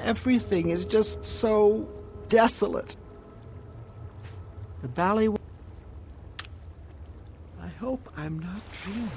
Everything is just so desolate. The valley... I hope I'm not dreaming.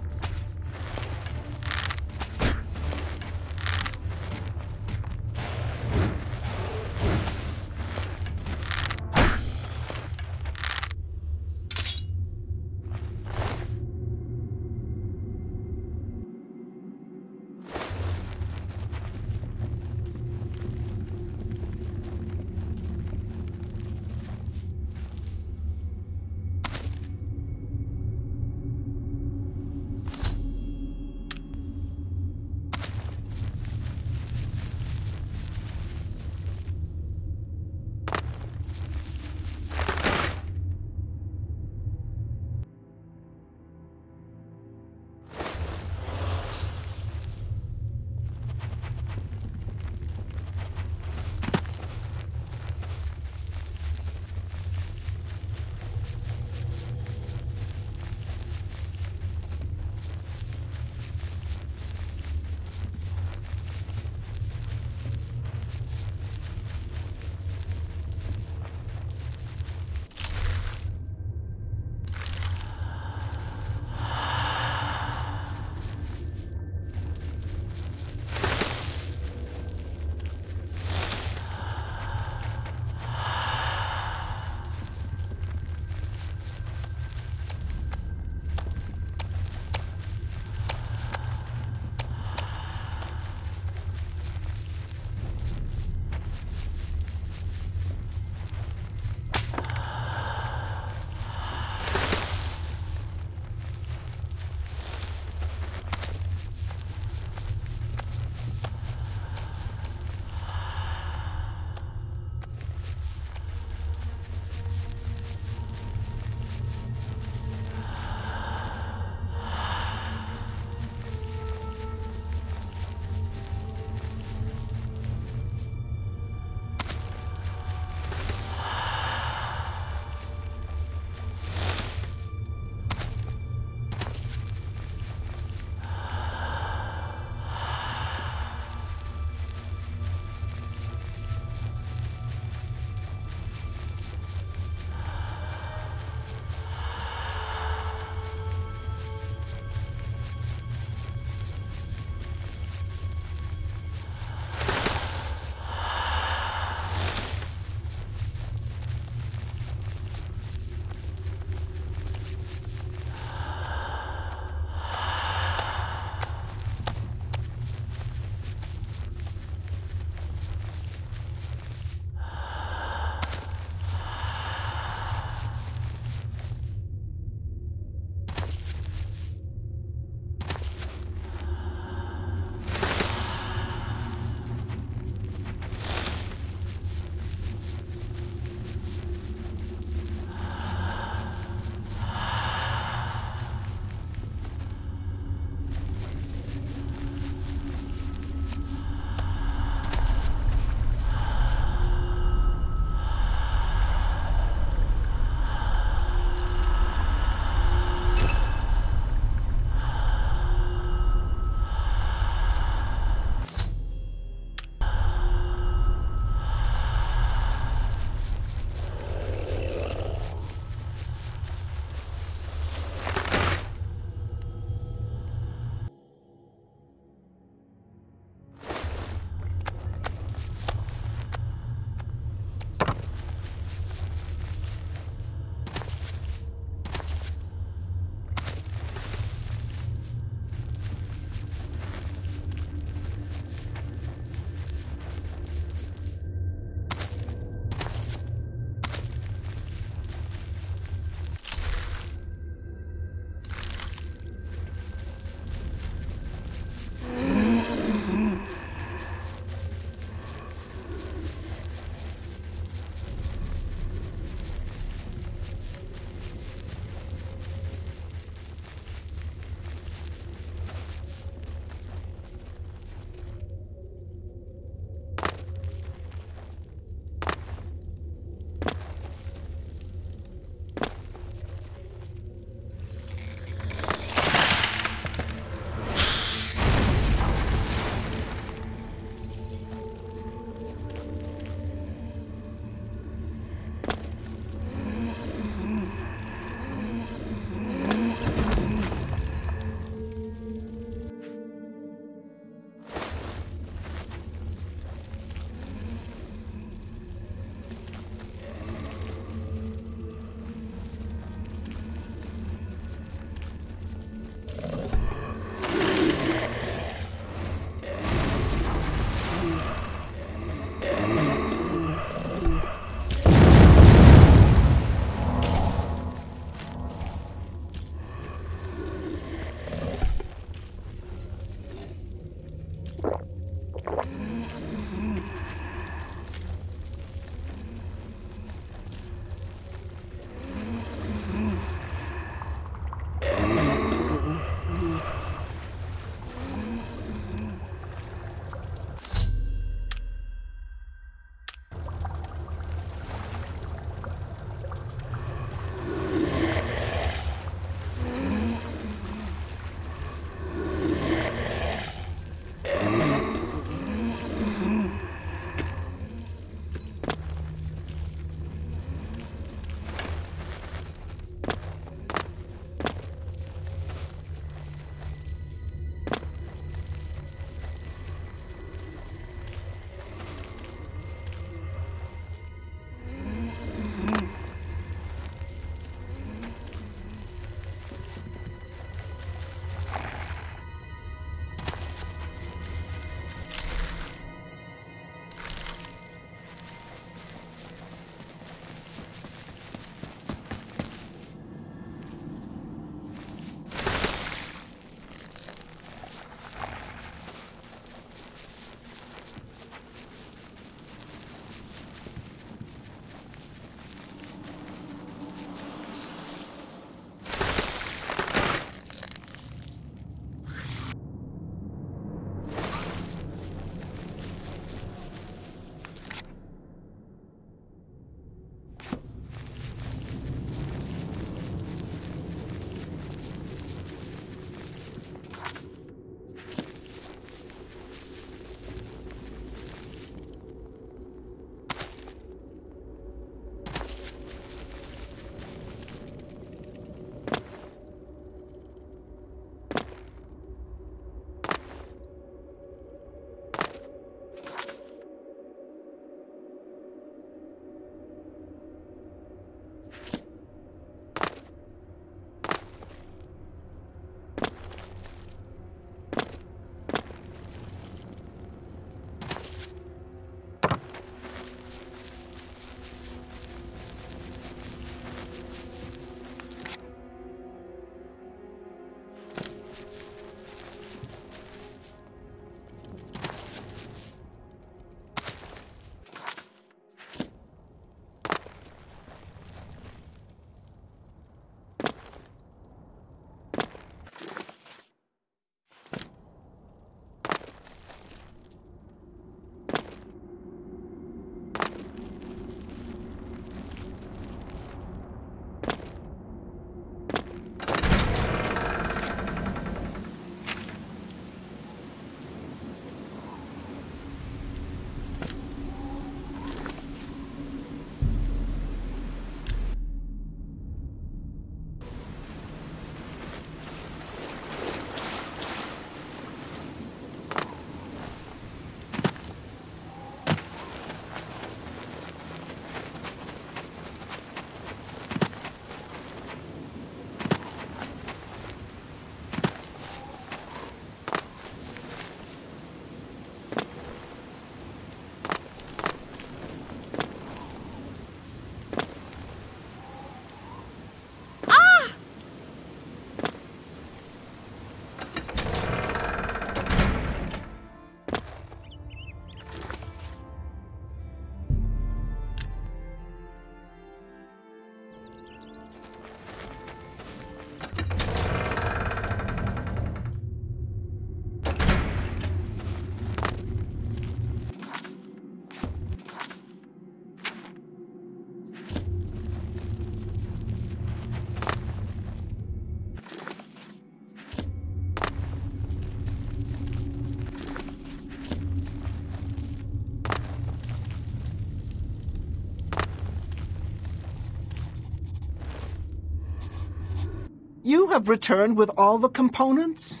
You have returned with all the components?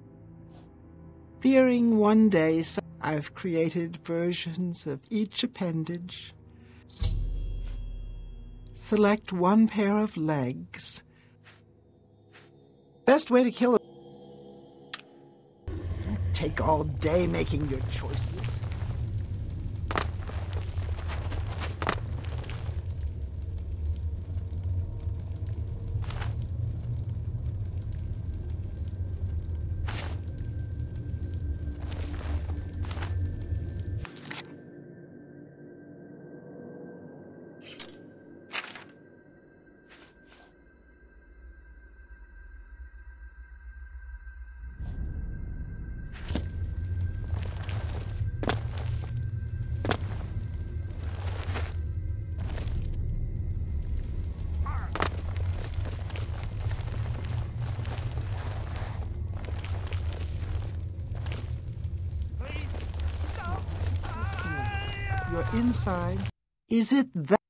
Fearing one day I've created versions of each appendage. Select one pair of legs. Best way to kill it. Don't take all day making your choices. You're inside. Is it that?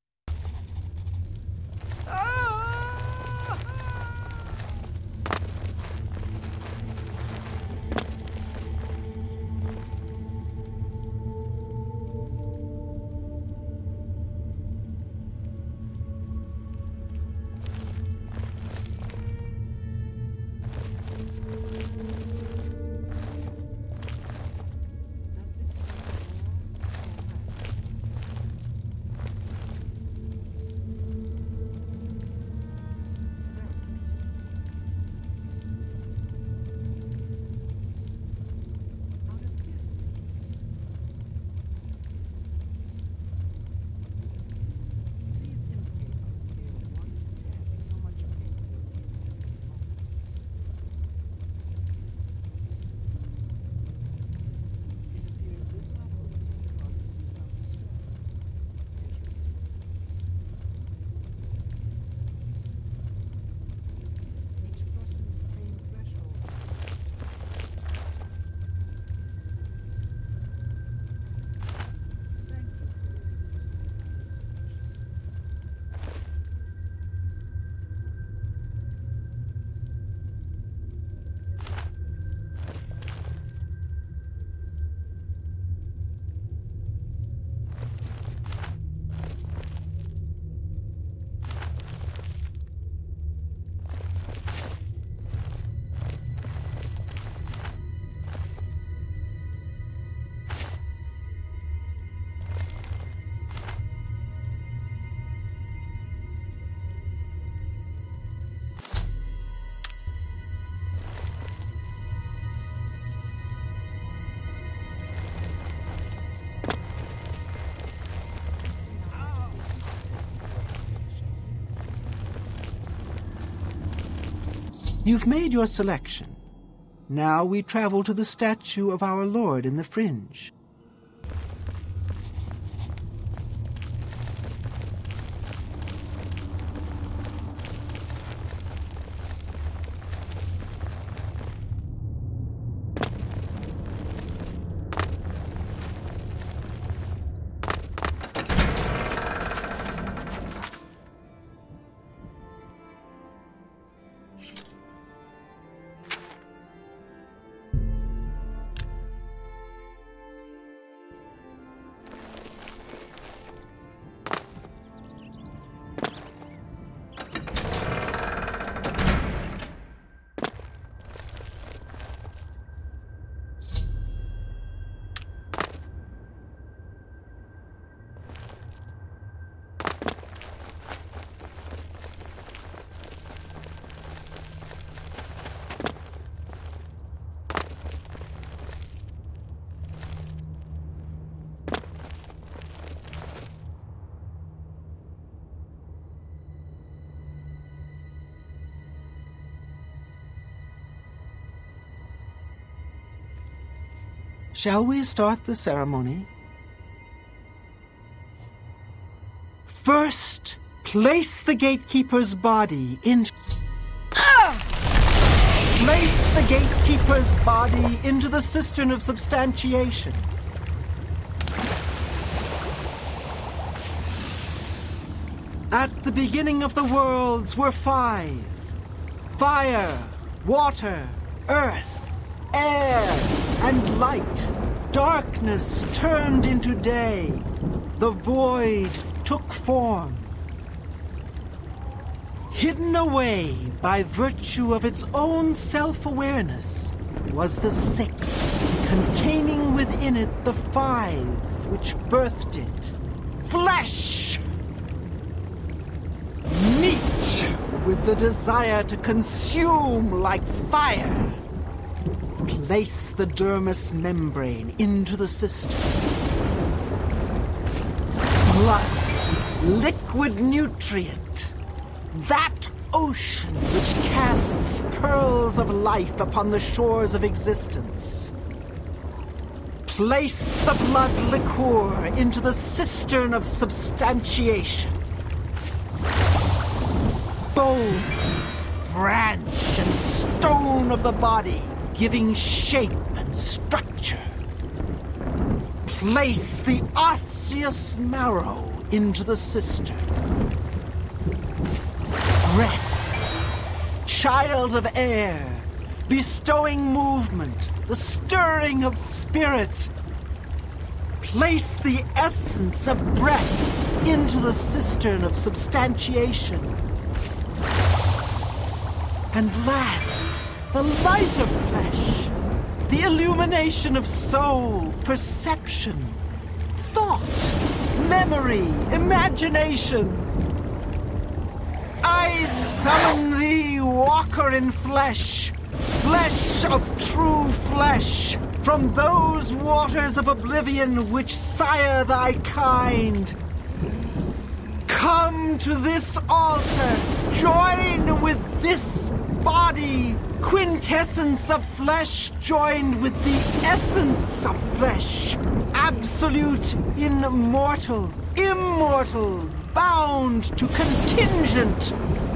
You've made your selection. Now we travel to the statue of our Lord in the fringe. Shall we start the ceremony? First, place the Gatekeeper's body into... Place the Gatekeeper's body into the cistern of substantiation. At the beginning of the worlds were 5. Fire, water, earth, air, and light. Darkness turned into day. The void took form. Hidden away by virtue of its own self-awareness was the sixth, containing within it the five which birthed it. Flesh! Meat with the desire to consume like fire. Place the dermis membrane into the cistern. Blood, liquid nutrient. That ocean which casts pearls of life upon the shores of existence. Place the blood liqueur into the cistern of substantiation. Bone, branch, and stone of the body, giving shape and structure. Place the osseous marrow into the cistern. Breath, child of air, bestowing movement, the stirring of spirit. Place the essence of breath into the cistern of substantiation. And last, the light of flesh, the illumination of soul, perception, thought, memory, imagination. I summon thee, walker in flesh, flesh of true flesh, from those waters of oblivion which sire thy kind. Come to this altar, join with this body, quintessence of flesh joined with the essence of flesh, absolute, immortal, immortal, bound to contingent.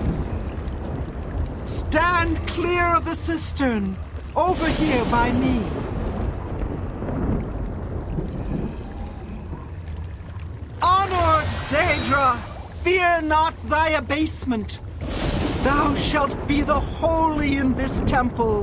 Stand clear of the cistern, over here by me. Honored Daedra, fear not thy abasement. Thou shalt be the holy in this temple.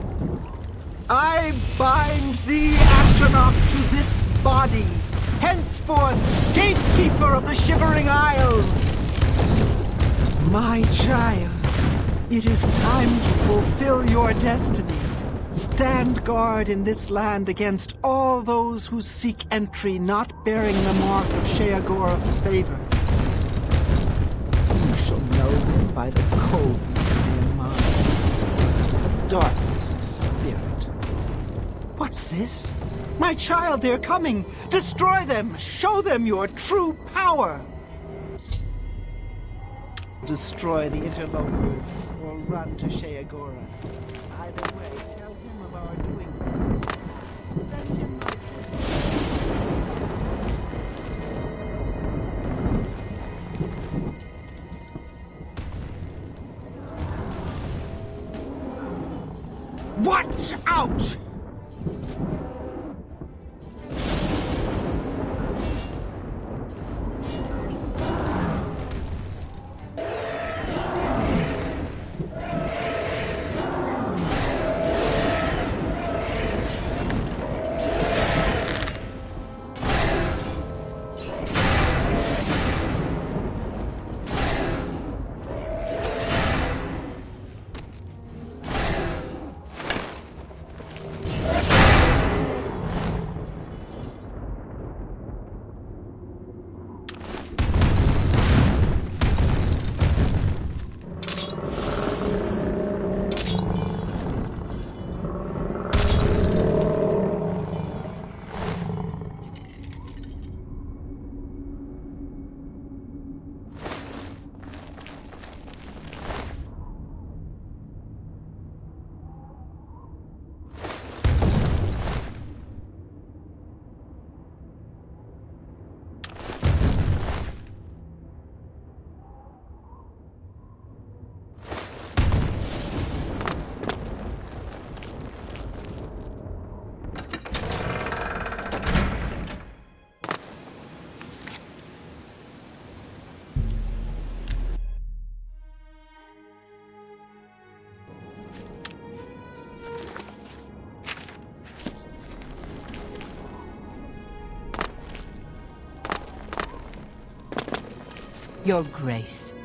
I bind thee, Atronach, to this body, henceforth Gatekeeper of the Shivering Isles. My child, it is time to fulfill your destiny. Stand guard in this land against all those who seek entry not bearing the mark of Sheogorath's favor. You shall know them by the coldness of their minds, the darkness of spirit. What's this? My child, they're coming! Destroy them! Show them your true power! Destroy the interlopers, or run to Sheogorath. Either way, tell him of our doings here. Send him my Watch out! Your Grace,